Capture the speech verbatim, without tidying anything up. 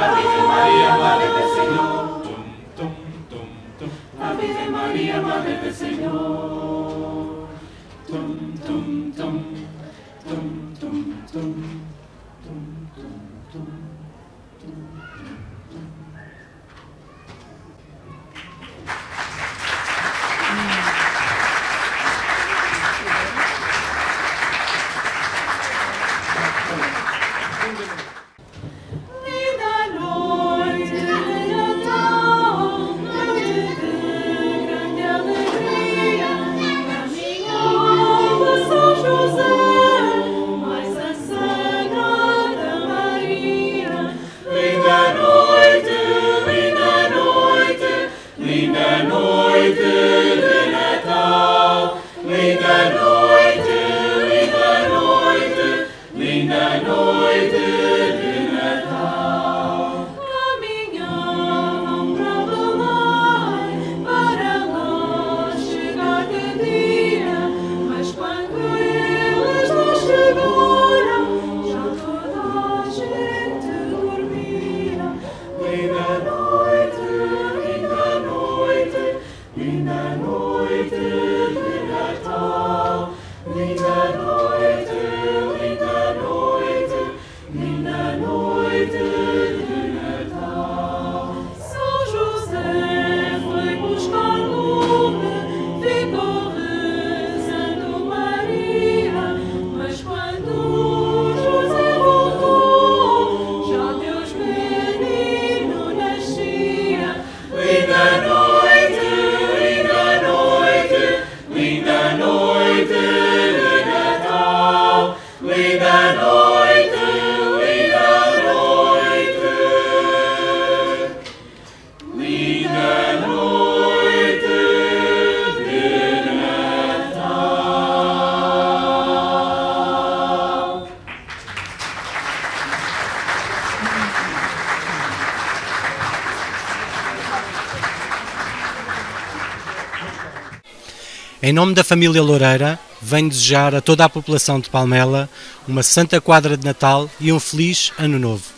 Virgen María, Madre del Señor. Tum, tum, tum, tum. La Virgen María, Madre del Señor. Tum, tum, tum. Tum, tum, tum. Tum, tum, tum. Em nome da família Loureira, venho desejar a toda a população de Palmela uma santa quadra de Natal e um feliz Ano Novo.